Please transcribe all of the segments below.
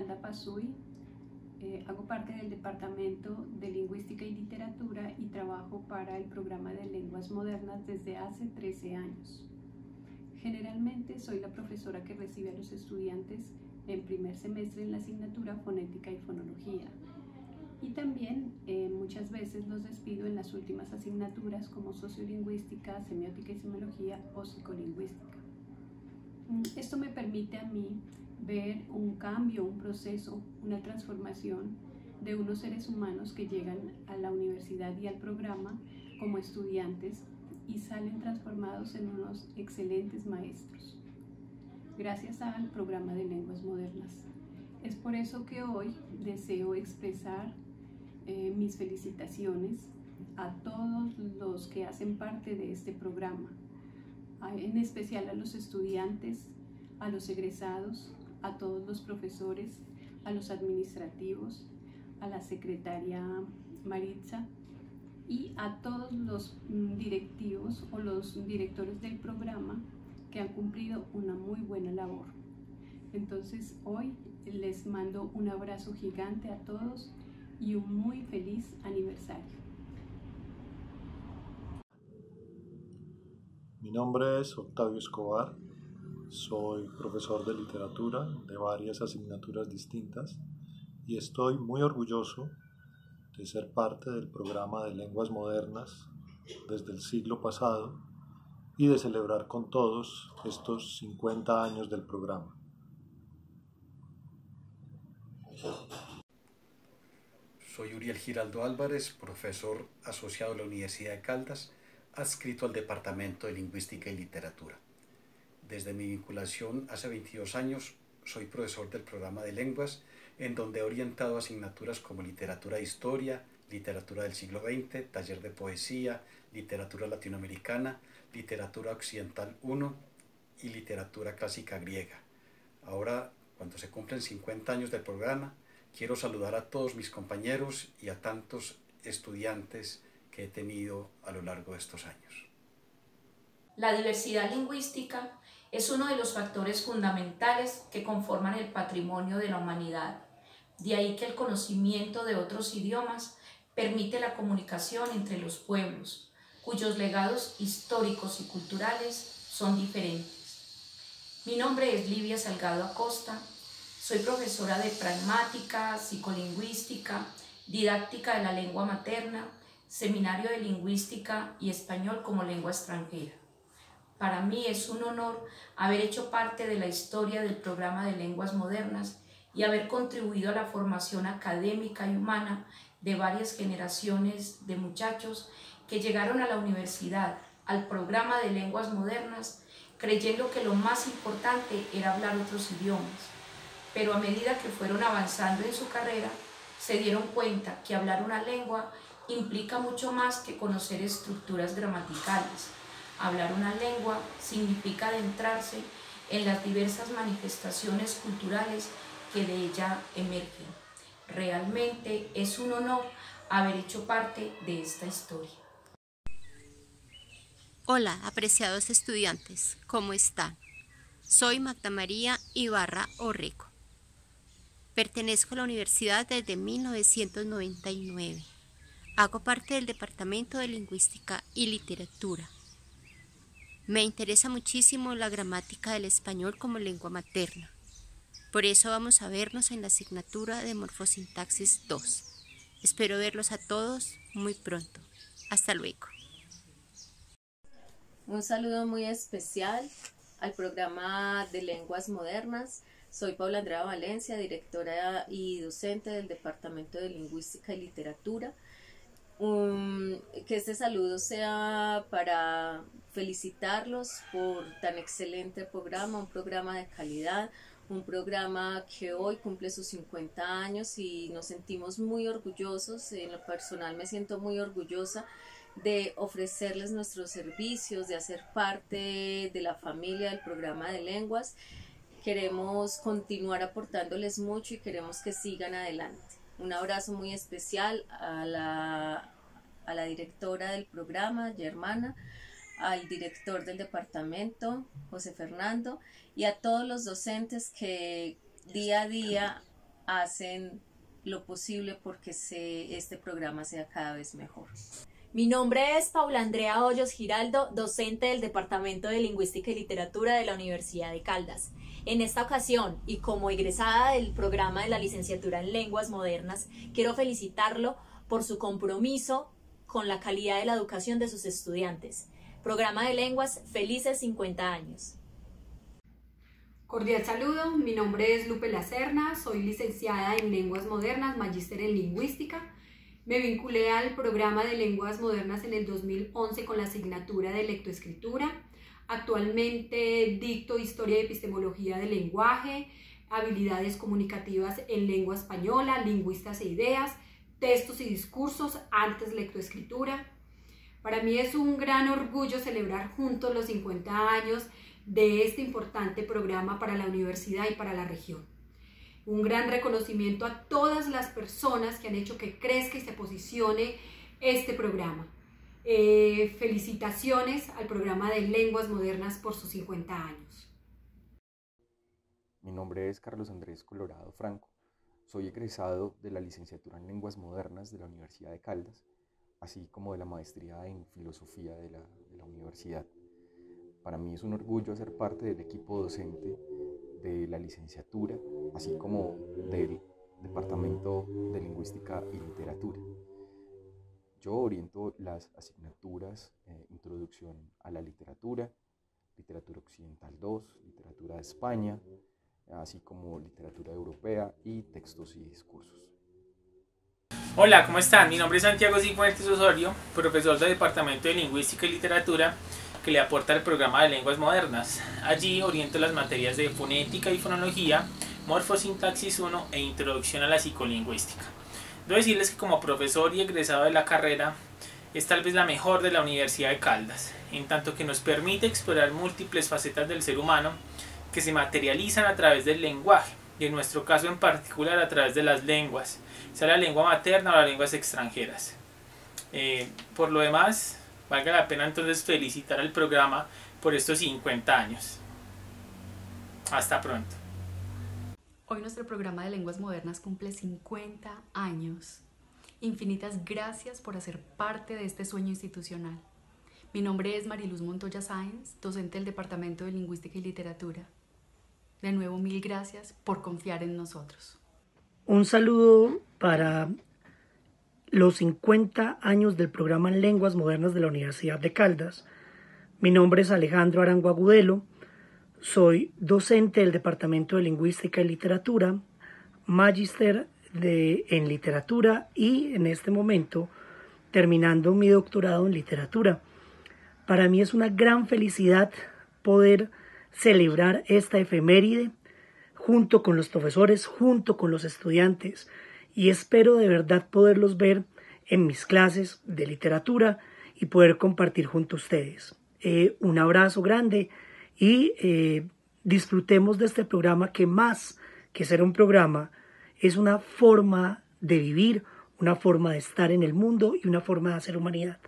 Esmeralda Pasuy, hago parte del Departamento de Lingüística y Literatura y trabajo para el programa de lenguas modernas desde hace 13 años. Generalmente soy la profesora que recibe a los estudiantes en primer semestre en la asignatura Fonética y Fonología. Y también muchas veces los despido en las últimas asignaturas como Sociolingüística, Semiótica y Semiología o Psicolingüística. Esto me permite a mí ver un cambio, un proceso, una transformación de unos seres humanos que llegan a la universidad y al programa como estudiantes y salen transformados en unos excelentes maestros, gracias al programa de lenguas modernas. Es por eso que hoy deseo expresar mis felicitaciones a todos los que hacen parte de este programa, en especial a los estudiantes, a los egresados, a todos los profesores, a los administrativos, a la secretaria Maritza y a todos los directivos o los directores del programa que han cumplido una muy buena labor. Entonces hoy les mando un abrazo gigante a todos y un muy feliz aniversario. Mi nombre es Octavio Escobar, soy profesor de literatura de varias asignaturas distintas y estoy muy orgulloso de ser parte del programa de lenguas modernas desde el siglo pasado y de celebrar con todos estos 50 años del programa. Soy Uriel Giraldo Álvarez, profesor asociado a la Universidad de Caldas, adscrito al Departamento de Lingüística y Literatura. Desde mi vinculación hace 22 años, soy profesor del programa de lenguas, en donde he orientado asignaturas como literatura de historia, literatura del siglo XX, taller de poesía, literatura latinoamericana, literatura occidental 1 y literatura clásica griega. Ahora, cuando se cumplen 50 años del programa, quiero saludar a todos mis compañeros y a tantos estudiantes que he tenido a lo largo de estos años. La diversidad lingüística es uno de los factores fundamentales que conforman el patrimonio de la humanidad. De ahí que el conocimiento de otros idiomas permite la comunicación entre los pueblos, cuyos legados históricos y culturales son diferentes. Mi nombre es Livia Salgado Acosta, soy profesora de pragmática, psicolingüística, didáctica de la lengua materna, seminario de lingüística y español como lengua extranjera. Para mí es un honor haber hecho parte de la historia del programa de lenguas modernas y haber contribuido a la formación académica y humana de varias generaciones de muchachos que llegaron a la universidad, al programa de lenguas modernas, creyendo que lo más importante era hablar otros idiomas. Pero a medida que fueron avanzando en su carrera, se dieron cuenta que hablar una lengua implica mucho más que conocer estructuras gramaticales. Hablar una lengua significa adentrarse en las diversas manifestaciones culturales que de ella emergen. Realmente es un honor haber hecho parte de esta historia. Hola, apreciados estudiantes, ¿cómo están? Soy Magda María Ibarra Orreco. Pertenezco a la universidad desde 1999. Hago parte del Departamento de Lingüística y Literatura. Me interesa muchísimo la gramática del español como lengua materna. Por eso vamos a vernos en la asignatura de Morfosintaxis 2. Espero verlos a todos muy pronto. Hasta luego. Un saludo muy especial al programa de lenguas modernas. Soy Paula Andrea Valencia, directora y docente del Departamento de Lingüística y Literatura. Que este saludo sea para felicitarlos por tan excelente programa, un programa de calidad, un programa que hoy cumple sus 50 años y nos sentimos muy orgullosos. En lo personal me siento muy orgullosa de ofrecerles nuestros servicios, de hacer parte de la familia del programa de lenguas. Queremos continuar aportándoles mucho y queremos que sigan adelante. Un abrazo muy especial a la directora del programa, Germana, al director del departamento, José Fernando, y a todos los docentes que día a día hacen lo posible porque este programa sea cada vez mejor. Mi nombre es Paula Andrea Hoyos Giraldo, docente del Departamento de Lingüística y Literatura de la Universidad de Caldas. En esta ocasión, y como egresada del programa de la licenciatura en Lenguas Modernas, quiero felicitarlo por su compromiso con la calidad de la educación de sus estudiantes. Programa de Lenguas, felices 50 años. Cordial saludo, mi nombre es Lupe Lacerna, soy licenciada en Lenguas Modernas, magíster en Lingüística. Me vinculé al programa de Lenguas Modernas en el 2011 con la asignatura de lectoescritura. Actualmente dicto Historia y Epistemología del Lenguaje, habilidades comunicativas en lengua española, lingüistas e ideas, textos y discursos, antes lectoescritura. Para mí es un gran orgullo celebrar juntos los 50 años de este importante programa para la universidad y para la región. Un gran reconocimiento a todas las personas que han hecho que crezca y se posicione este programa. Felicitaciones al programa de Lenguas Modernas por sus 50 años. Mi nombre es Carlos Andrés Colorado Franco. Soy egresado de la licenciatura en Lenguas Modernas de la Universidad de Caldas, así como de la maestría en Filosofía de la universidad. Para mí es un orgullo ser parte del equipo docente de la licenciatura, así como del Departamento de Lingüística y Literatura. Yo oriento las asignaturas Introducción a la Literatura, Literatura Occidental 2, Literatura de España, así como Literatura Europea y Textos y Discursos. Hola, ¿cómo están? Mi nombre es Santiago Cifuentes Osorio, profesor del Departamento de Lingüística y Literatura que le aporta el programa de Lenguas Modernas. Allí oriento las materias de fonética y fonología, morfosintaxis 1 e introducción a la psicolingüística. Debo decirles que como profesor y egresado de la carrera es tal vez la mejor de la Universidad de Caldas, en tanto que nos permite explorar múltiples facetas del ser humano que se materializan a través del lenguaje, y en nuestro caso en particular a través de las lenguas, sea la lengua materna o las lenguas extranjeras. Por lo demás, valga la pena entonces felicitar al programa por estos 50 años. Hasta pronto. Hoy nuestro programa de Lenguas Modernas cumple 50 años. Infinitas gracias por hacer parte de este sueño institucional. Mi nombre es Mariluz Montoya Sáenz, docente del Departamento de Lingüística y Literatura. De nuevo, mil gracias por confiar en nosotros. Un saludo para los 50 años del programa Lenguas Modernas de la Universidad de Caldas. Mi nombre es Alejandro Arango Agudelo. Soy docente del Departamento de Lingüística y Literatura, magíster en literatura y en este momento terminando mi doctorado en literatura. Para mí es una gran felicidad poder celebrar esta efeméride junto con los profesores, junto con los estudiantes, y espero de verdad poderlos ver en mis clases de literatura y poder compartir junto a ustedes. Un abrazo grande y disfrutemos de este programa que más que ser un programa es una forma de vivir, una forma de estar en el mundo y una forma de hacer humanidad.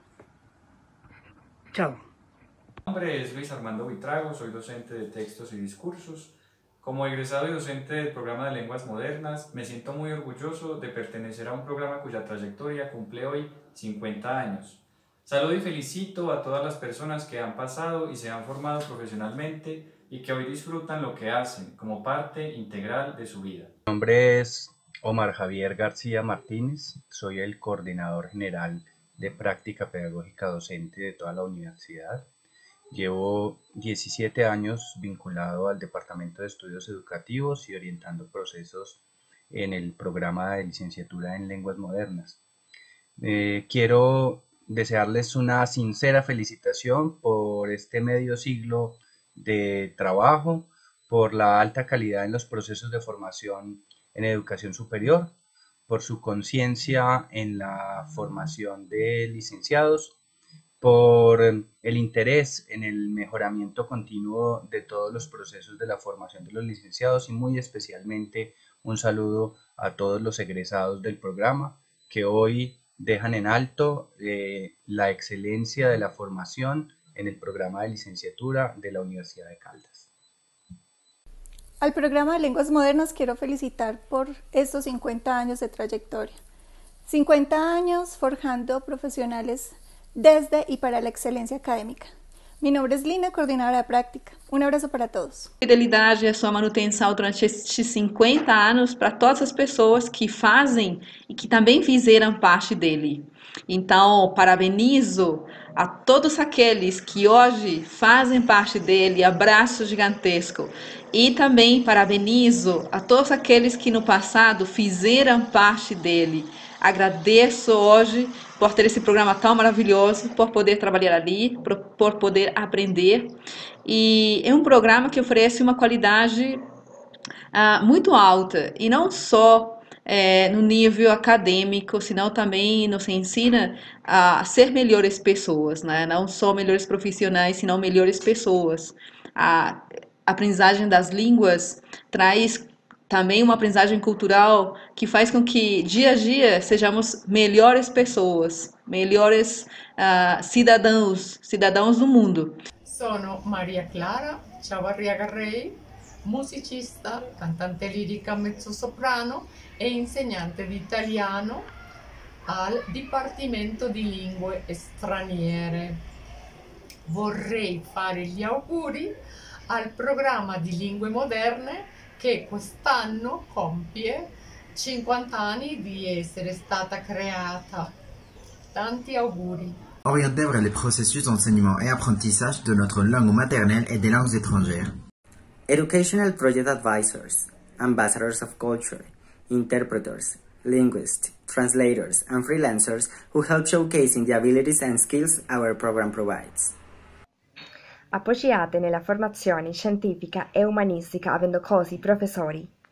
Chao. Mi nombre es Luis Armando Buitrago, soy docente de textos y discursos. Como egresado y docente del programa de Lenguas Modernas, me siento muy orgulloso de pertenecer a un programa cuya trayectoria cumple hoy 50 años. Saludo y felicito a todas las personas que han pasado y se han formado profesionalmente y que hoy disfrutan lo que hacen como parte integral de su vida. Mi nombre es Omar Javier García Martínez, soy el coordinador general de práctica pedagógica docente de toda la universidad. Llevo 17 años vinculado al Departamento de Estudios Educativos y orientando procesos en el programa de licenciatura en Lenguas Modernas. Quiero desearles una sincera felicitación por este medio siglo de trabajo, por la alta calidad en los procesos de formación en educación superior, por su conciencia en la formación de licenciados, por el interés en el mejoramiento continuo de todos los procesos de la formación de los licenciados y muy especialmente un saludo a todos los egresados del programa que hoy dejan en alto la excelencia de la formación en el programa de licenciatura de la Universidad de Caldas. Al programa de Lenguas Modernas quiero felicitar por estos 50 años de trayectoria. 50 años forjando profesionales desde y para la excelencia académica. Mi nombre es Lina, coordenadora de práctica. Un abraço para todos. Fidelidade e a sua manutenção durante estes 50 anos para todas as pessoas que fazem e que também fizeram parte dele. Então, parabenizo a todos aqueles que hoje fazem parte dele, abraço gigantesco. E também parabenizo a todos aqueles que no passado fizeram parte dele. Agradeço hoje por ter esse programa tão maravilhoso, por poder trabalhar ali, por poder aprender. E é um programa que oferece uma qualidade muito alta, e não só no nível acadêmico, senão também nos ensina a ser melhores pessoas, né? Não só melhores profissionais, senão melhores pessoas. A aprendizagem das línguas traz também uma aprendizagem cultural que faz com que dia a dia sejamos melhores pessoas, melhores cidadãos do mundo. Sono Maria Clara Chavarriaga Rey, musicista, cantante lirica mezzosoprano e insegnante di italiano al Dipartimento di Lingue Straniere. Vorrei fare gli auguri al programma di lingue moderne che quest'anno compie 50 anni di essere stata creata. Tanti auguri. Orienté vers les processus d'enseignement et apprentissage de notre langue maternelle et des langues étrangères. Educational Project Advisors, Ambassadors of Culture, Interpreters, Linguists, Translators, and Freelancers who help showcasing the abilities and skills our program provides. Appoggiate nella formazione scientifica e umanistica avendo così professori,